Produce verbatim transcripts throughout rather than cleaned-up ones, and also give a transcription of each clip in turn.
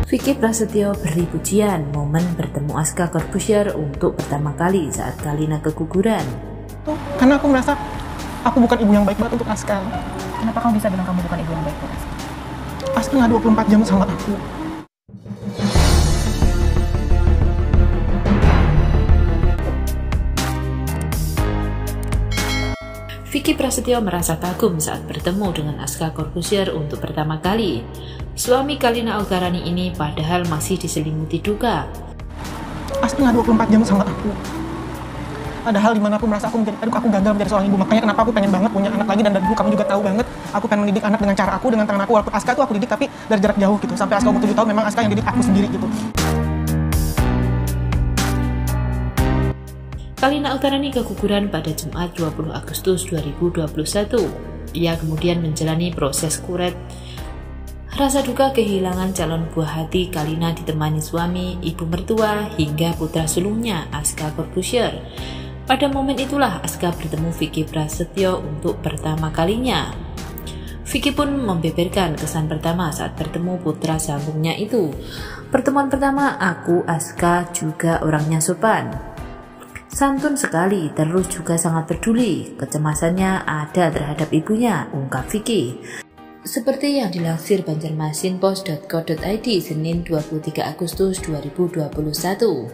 Vicky Prasetyo beri pujian momen bertemu Aska Corbuzier untuk pertama kali saat Kalina keguguran. Karena aku merasa aku bukan ibu yang baik banget untuk Aska. Kenapa kamu bisa bilang kamu bukan ibu yang baik buat Aska? Aska nggak dua puluh empat jam sama aku. Vicky Prasetyo merasa kagum saat bertemu dengan Aska Corbuzier untuk pertama kali. Suami Kalina Autarani ini padahal masih diselimuti duka. Aska nggak dua puluh empat jam sama aku. Padahal dimana aku merasa aku menjadi, aduh aku gagal menjadi seorang ibu. Makanya kenapa aku pengen banget punya anak lagi, dan dari dulu kamu juga tahu banget aku pengen mendidik anak dengan cara aku, dengan tangan aku. Walaupun Aska tuh aku didik tapi dari jarak jauh gitu. Sampai Aska umur tujuh tahun memang Aska yang didik aku sendiri gitu. Kalina Autarani keguguran pada Jumat dua puluh Agustus dua ribu dua puluh satu. Ia kemudian menjalani proses kuret. Rasa duka kehilangan calon buah hati Kalina ditemani suami, ibu mertua, hingga putra sulungnya Aska Corbuzier. Pada momen itulah Aska bertemu Vicky Prasetyo untuk pertama kalinya. Vicky pun membeberkan kesan pertama saat bertemu putra sambungnya itu. Pertemuan pertama aku, Aska, juga orangnya sopan. Santun sekali, terus juga sangat peduli. Kecemasannya ada terhadap ibunya, ungkap Vicky. Seperti yang dilansir banjarmasinpost dot co dot i d Senin dua puluh tiga Agustus dua ribu dua puluh satu.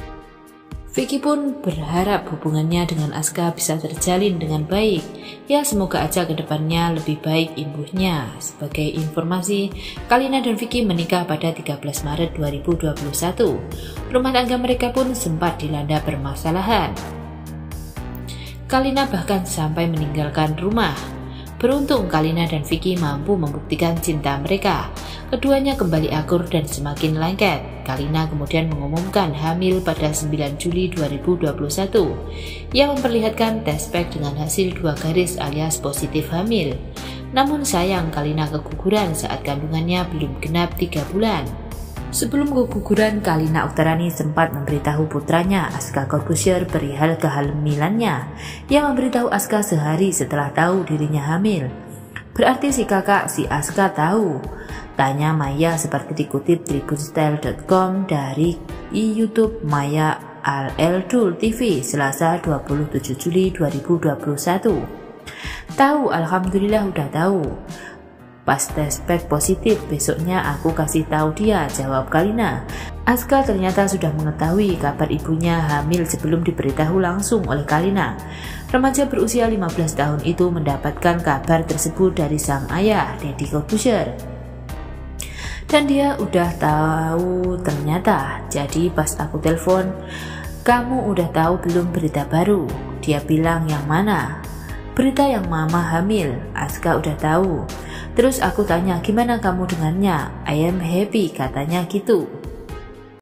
Vicky pun berharap hubungannya dengan Aska bisa terjalin dengan baik. Ya, semoga aja kedepannya lebih baik imbuhnya. Sebagai informasi, Kalina dan Vicky menikah pada tiga belas Maret dua ribu dua puluh satu. Rumah tangga mereka pun sempat dilanda permasalahan. Kalina bahkan sampai meninggalkan rumah. Beruntung Kalina dan Vicky mampu membuktikan cinta mereka. Keduanya kembali akur dan semakin lengket. Kalina kemudian mengumumkan hamil pada sembilan Juli dua ribu dua puluh satu. Ia memperlihatkan tes pack dengan hasil dua garis alias positif hamil. Namun sayang Kalina keguguran saat kandungannya belum genap tiga bulan. Sebelum keguguran, Kalina Autarani sempat memberitahu putranya Aska Corbuzier perihal kehamilannya. Ia memberitahu Aska sehari setelah tahu dirinya hamil. Berarti si kakak si Aska tahu? Tanya Maya seperti dikutip tribunstyle dot com dari YouTube Maya Al-Eldul T V Selasa dua puluh tujuh Juli dua ribu dua puluh satu. Tahu, alhamdulillah udah tahu. Pas tes pack positif, besoknya aku kasih tahu dia, jawab Kalina. Aska ternyata sudah mengetahui kabar ibunya hamil sebelum diberitahu langsung oleh Kalina. Remaja berusia lima belas tahun itu mendapatkan kabar tersebut dari sang ayah, Deddy Corbuzier. Dan dia udah tahu ternyata. Jadi pas aku telepon, kamu udah tahu belum berita baru? Dia bilang yang mana? Berita yang mama hamil. Aska udah tahu. Terus aku tanya, gimana kamu dengannya? I am happy, katanya gitu.